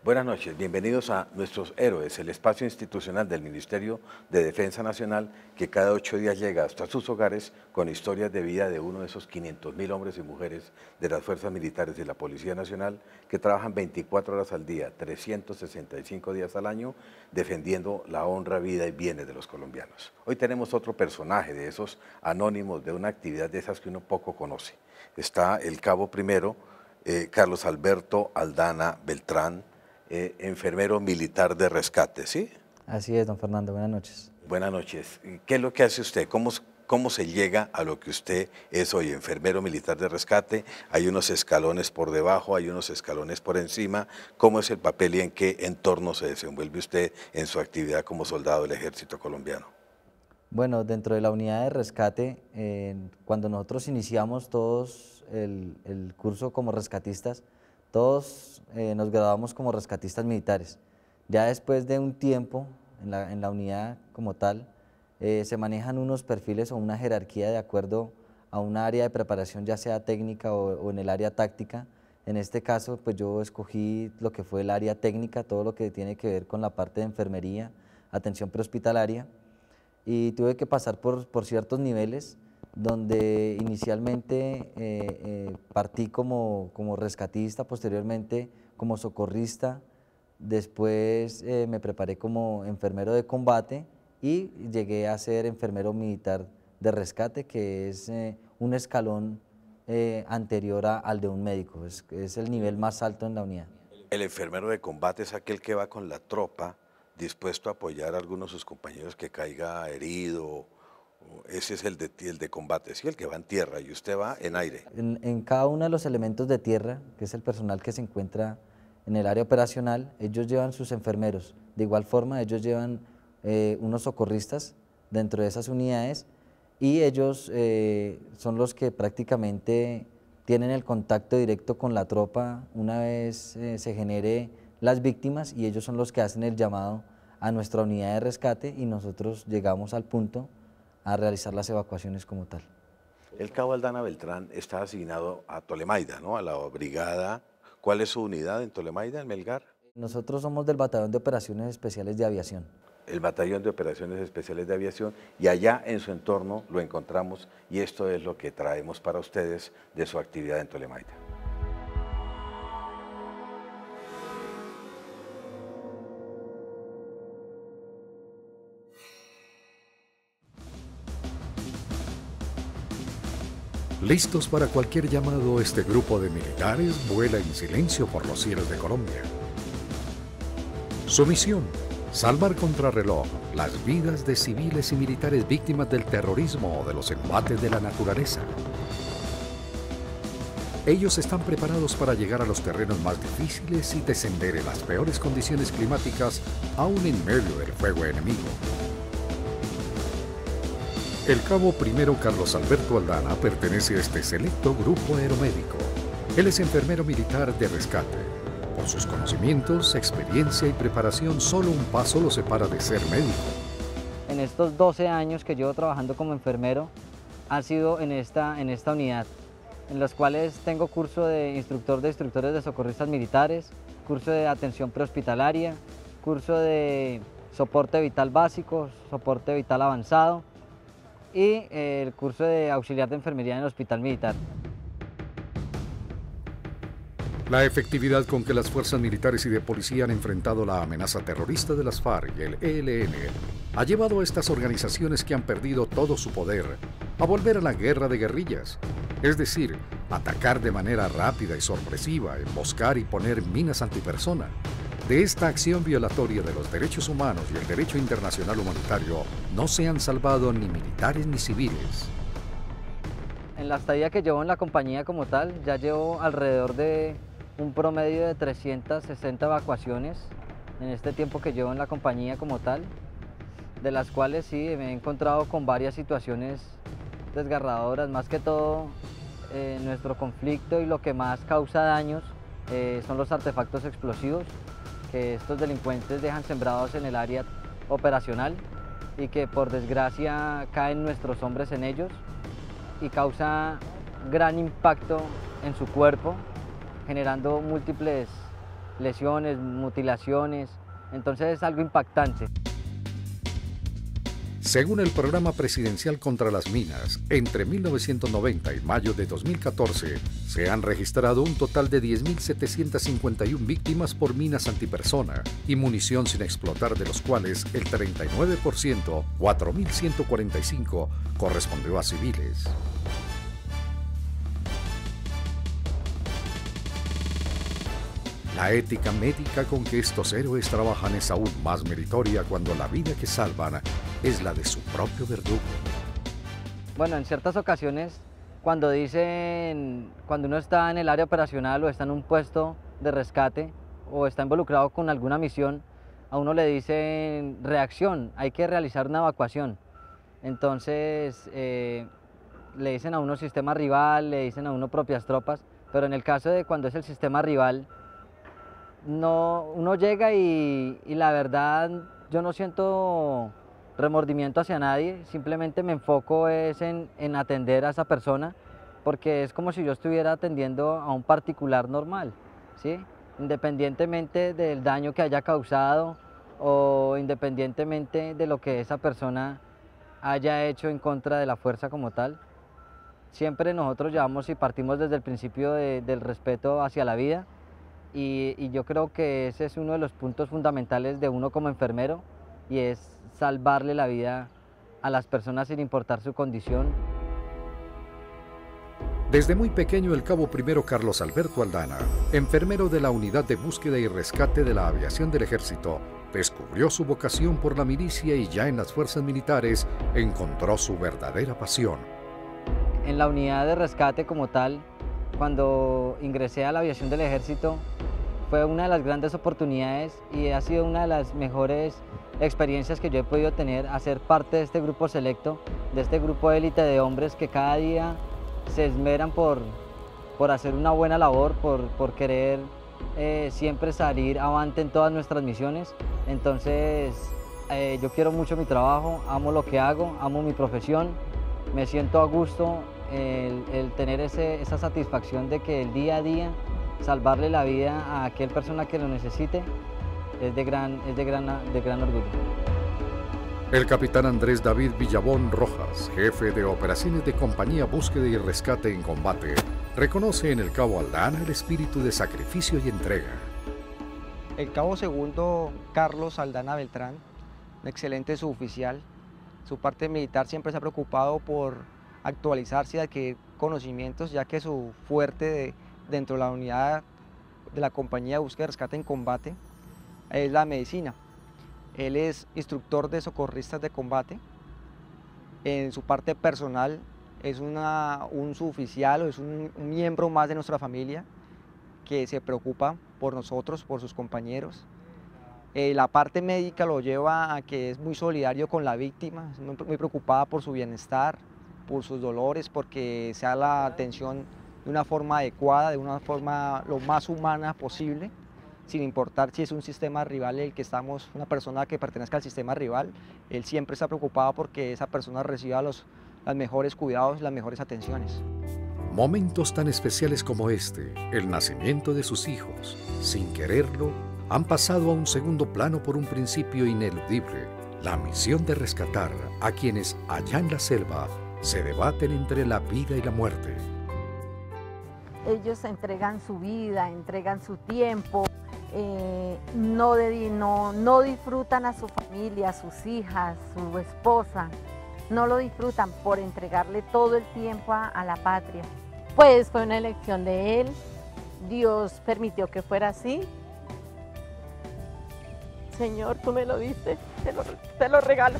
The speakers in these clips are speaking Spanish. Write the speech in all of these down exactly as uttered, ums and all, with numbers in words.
Buenas noches, bienvenidos a Nuestros Héroes, el espacio institucional del Ministerio de Defensa Nacional que cada ocho días llega hasta sus hogares con historias de vida de uno de esos quinientos mil hombres y mujeres de las Fuerzas Militares y la Policía Nacional que trabajan veinticuatro horas al día, trescientos sesenta y cinco días al año, defendiendo la honra, vida y bienes de los colombianos. Hoy tenemos otro personaje de esos anónimos de una actividad de esas que uno poco conoce. Está el cabo primero, eh, Carlos Alberto Aldana Beltrán, Eh, enfermero militar de rescate, ¿sí? Así es, don Fernando, buenas noches. Buenas noches. ¿Qué es lo que hace usted? ¿Cómo, cómo se llega a lo que usted es hoy, enfermero militar de rescate? Hay unos escalones por debajo, hay unos escalones por encima. ¿Cómo es el papel y en qué entorno se desenvuelve usted en su actividad como soldado del Ejército Colombiano? Bueno, dentro de la unidad de rescate, eh, cuando nosotros iniciamos todos el, el curso como rescatistas, todos eh, nos graduamos como rescatistas militares. Ya después de un tiempo en la, en la unidad como tal, eh, se manejan unos perfiles o una jerarquía de acuerdo a un área de preparación, ya sea técnica o, o en el área táctica. En este caso, pues yo escogí lo que fue el área técnica, todo lo que tiene que ver con la parte de enfermería, atención prehospitalaria, y tuve que pasar por, por ciertos niveles donde inicialmente eh, eh, partí como, como rescatista, posteriormente como socorrista, después eh, me preparé como enfermero de combate y llegué a ser enfermero militar de rescate, que es eh, un escalón eh, anterior a, al de un médico, es, es el nivel más alto en la unidad. El enfermero de combate es aquel que va con la tropa dispuesto a apoyar a algunos de sus compañeros que caiga herido. Ese es el de, el de combate, ¿sí? El que va en tierra y usted va en aire. En, en cada uno de los elementos de tierra, que es el personal que se encuentra en el área operacional, ellos llevan sus enfermeros. De igual forma, ellos llevan eh, unos socorristas dentro de esas unidades y ellos eh, son los que prácticamente tienen el contacto directo con la tropa una vez eh, se genere las víctimas, y ellos son los que hacen el llamado a nuestra unidad de rescate y nosotros llegamos al punto a realizar las evacuaciones como tal. El cabo Aldana Beltrán está asignado a Tolemaida, ¿no? A la brigada. ¿Cuál es su unidad en Tolemaida, en Melgar? Nosotros somos del Batallón de Operaciones Especiales de Aviación. El Batallón de Operaciones Especiales de Aviación, y allá en su entorno lo encontramos, y esto es lo que traemos para ustedes de su actividad en Tolemaida. Listos para cualquier llamado, este grupo de militares vuela en silencio por los cielos de Colombia. Su misión: salvar contrarreloj las vidas de civiles y militares víctimas del terrorismo o de los embates de la naturaleza. Ellos están preparados para llegar a los terrenos más difíciles y descender en las peores condiciones climáticas, aún en medio del fuego enemigo. El cabo primero Carlos Alberto Aldana pertenece a este selecto grupo aeromédico. Él es enfermero militar de rescate. Por sus conocimientos, experiencia y preparación, solo un paso lo separa de ser médico. En estos doce años que llevo trabajando como enfermero, ha sido en esta, en esta unidad, en los cuales tengo curso de instructor de instructores de socorristas militares, curso de atención prehospitalaria, curso de soporte vital básico, soporte vital avanzado, y el curso de auxiliar de enfermería en el hospital militar. La efectividad con que las fuerzas militares y de policía han enfrentado la amenaza terrorista de las FARC y el E L N ha llevado a estas organizaciones que han perdido todo su poder a volver a la guerra de guerrillas, es decir, atacar de manera rápida y sorpresiva, emboscar y poner minas antipersona. De esta acción violatoria de los derechos humanos y el derecho internacional humanitario no se han salvado ni militares ni civiles. En la estadía que llevo en la compañía como tal, ya llevo alrededor de un promedio de trescientas sesenta evacuaciones en este tiempo que llevo en la compañía como tal, de las cuales sí me he encontrado con varias situaciones desgarradoras, más que todo eh, nuestro conflicto y lo que más causa daños eh, son los artefactos explosivos que estos delincuentes dejan sembrados en el área operacional y que por desgracia caen nuestros hombres en ellos y causa gran impacto en su cuerpo, generando múltiples lesiones, mutilaciones, entonces es algo impactante. Según el Programa Presidencial contra las Minas, entre mil novecientos noventa y mayo de dos mil catorce se han registrado un total de diez mil setecientas cincuenta y una víctimas por minas antipersona y munición sin explotar, de los cuales el treinta y nueve por ciento, cuatro mil ciento cuarenta y cinco, correspondió a civiles. La ética médica con que estos héroes trabajan es aún más meritoria cuando la vida que salvan es la de su propio verdugo. Bueno, en ciertas ocasiones, cuando dicen, cuando uno está en el área operacional o está en un puesto de rescate o está involucrado con alguna misión, a uno le dicen reacción, hay que realizar una evacuación. Entonces, eh, le dicen a uno sistema rival, le dicen a uno propias tropas, pero en el caso de cuando es el sistema rival, no, uno llega y, y la verdad yo no siento remordimiento hacia nadie, simplemente me enfoco es en, en atender a esa persona, porque es como si yo estuviera atendiendo a un particular normal, ¿sí? Independientemente del daño que haya causado o independientemente de lo que esa persona haya hecho en contra de la fuerza como tal. Siempre nosotros llevamos y partimos desde el principio de, del respeto hacia la vida. Y, y yo creo que ese es uno de los puntos fundamentales de uno como enfermero, y es salvarle la vida a las personas sin importar su condición. Desde muy pequeño, el cabo primero Carlos Alberto Aldana, enfermero de la Unidad de Búsqueda y Rescate de la Aviación del Ejército, descubrió su vocación por la milicia y ya en las fuerzas militares encontró su verdadera pasión. En la unidad de rescate como tal, cuando ingresé a la aviación del Ejército, fue una de las grandes oportunidades y ha sido una de las mejores experiencias que yo he podido tener, hacer parte de este grupo selecto, de este grupo élite de hombres que cada día se esmeran por, por hacer una buena labor, por, por querer eh, siempre salir avante en todas nuestras misiones. Entonces, eh, yo quiero mucho mi trabajo, amo lo que hago, amo mi profesión, me siento a gusto el, el tener ese, esa satisfacción de que el día a día salvarle la vida a aquel persona que lo necesite es de gran, es de gran, de gran orgullo. El capitán Andrés David Villabón Rojas, jefe de operaciones de Compañía Búsqueda y Rescate en Combate, reconoce en el cabo Aldana el espíritu de sacrificio y entrega. El cabo segundo Carlos Aldana Beltrán, un excelente suboficial, su parte militar siempre se ha preocupado por actualizarse y adquirir conocimientos, ya que su fuerte de, dentro de la unidad de la Compañía de Búsqueda y Rescate en Combate es la medicina. Él es instructor de socorristas de combate. En su parte personal es una, un suboficial o es un, un miembro más de nuestra familia que se preocupa por nosotros, por sus compañeros. Eh, la parte médica lo lleva a que es muy solidario con la víctima, es muy, muy preocupada por su bienestar, por sus dolores, porque se da la atención de una forma adecuada, de una forma lo más humana posible, sin importar si es un sistema rival el que estamos, una persona que pertenezca al sistema rival, él siempre está preocupado porque esa persona reciba los, los mejores cuidados, las mejores atenciones. Momentos tan especiales como este, el nacimiento de sus hijos, sin quererlo, han pasado a un segundo plano por un principio ineludible, la misión de rescatar a quienes allá en la selva se debaten entre la vida y la muerte. Ellos entregan su vida, entregan su tiempo, eh, no, de, no, no disfrutan a su familia, a sus hijas, su esposa, no lo disfrutan por entregarle todo el tiempo a, a la patria. Pues fue una elección de él, Dios permitió que fuera así. Señor, tú me lo diste, te lo, te lo regalo.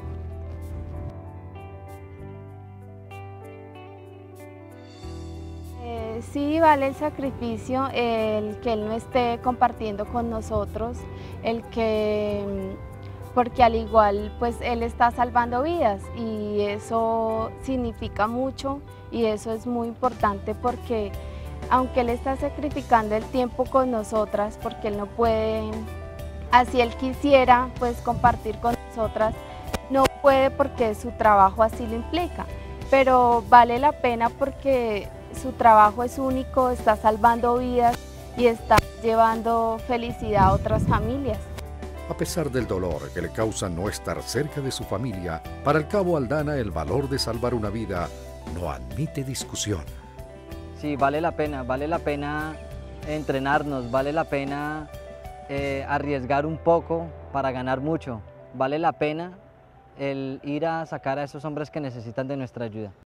Eh, sí, vale el sacrificio, el que Él no esté compartiendo con nosotros, el que, porque al igual, pues Él está salvando vidas y eso significa mucho y eso es muy importante porque aunque Él está sacrificando el tiempo con nosotras, porque Él no puede, así Él quisiera, pues compartir con nosotras, no puede porque su trabajo así lo implica, pero vale la pena porque su trabajo es único, está salvando vidas y está llevando felicidad a otras familias. A pesar del dolor que le causa no estar cerca de su familia, para el cabo Aldana el valor de salvar una vida no admite discusión. Sí, vale la pena, vale la pena entrenarnos, vale la pena eh, arriesgar un poco para ganar mucho, vale la pena el ir a sacar a esos hombres que necesitan de nuestra ayuda.